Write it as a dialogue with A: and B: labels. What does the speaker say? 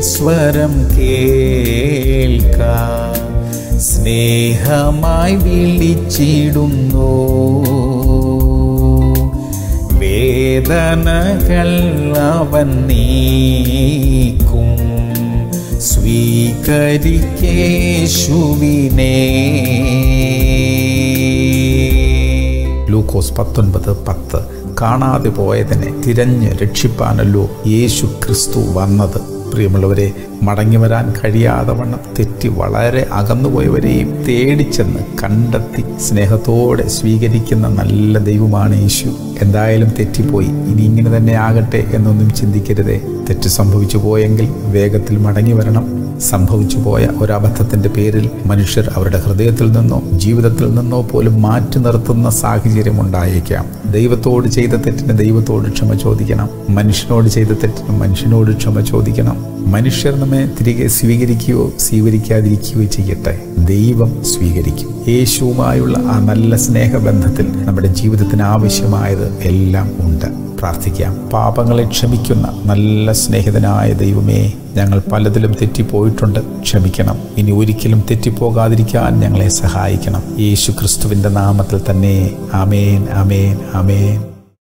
A: സ്വരം കേൾക്കാൻ സ്നേഹമായി വിളിച്ചിടുന്നു. വേദനകൾ അവൻ നീക്കും, സ്വീകരിക്കേശുവിനെ. ലൂക്കോസ് 19:10. കാണാതെ പോയതിനെ തിരഞ്ഞ് രക്ഷിപ്പാനല്ലോ യേശു ക്രിസ്തു വന്നത്. പ്രിയമുള്ളവരെ, മടങ്ങി വരാൻ കഴിയാതെ വണ്ണം തെറ്റി വളരെ അകന്നുപോയവരെയും തേടിച്ചെന്ന് കണ്ടെത്തി സ്നേഹത്തോടെ സ്വീകരിക്കുന്ന നല്ല ദൈവമാണ് യേശു. എന്തായാലും തെറ്റിപ്പോയി, ഇനി ഇങ്ങനെ തന്നെ ആകട്ടെ എന്നൊന്നും ചിന്തിക്കരുതേ. തെറ്റ് സംഭവിച്ചു പോയെങ്കിൽ വേഗത്തിൽ മടങ്ങി വരണം. സംഭവിച്ചു പോയ ഒരബദ്ധത്തിന്റെ പേരിൽ മനുഷ്യർ അവരുടെ ഹൃദയത്തിൽ നിന്നോ ജീവിതത്തിൽ നിന്നോ പോലും മാറ്റി നിർത്തുന്ന സാഹചര്യം ഉണ്ടായേക്കാം. ദൈവത്തോട് ചെയ്ത തെറ്റിന് ദൈവത്തോട് ക്ഷമ ചോദിക്കണം. മനുഷ്യനോട് ചെയ്ത തെറ്റിന് മനുഷ്യനോട് ക്ഷമ ചോദിക്കണം. മനുഷ്യർ നമ്മെ തിരികെ സ്വീകരിക്കുകയോ സ്വീകരിക്കാതിരിക്കുകയോ ചെയ്യട്ടെ, ദൈവം സ്വീകരിക്കും. യേശുവുമായുള്ള ആ നല്ല സ്നേഹബന്ധത്തിൽ നമ്മുടെ ജീവിതത്തിന് ആവശ്യമായത് എല്ലാം ഉണ്ട്. പ്രാർത്ഥിക്കാം. പാപങ്ങളെ ക്ഷമിക്കുന്ന നല്ല സ്നേഹിതനായ ദൈവമേ, ഞങ്ങൾ പലതിലും തെറ്റിപ്പോയിട്ടുണ്ട്, ക്ഷമിക്കണം. ഇനി ഒരിക്കലും തെറ്റിപ്പോകാതിരിക്കാൻ ഞങ്ങളെ സഹായിക്കണം. യേശു ക്രിസ്തുവിൻ്റെ നാമത്തിൽ തന്നെ. ആമേൻ, ആമേൻ, ആമേൻ.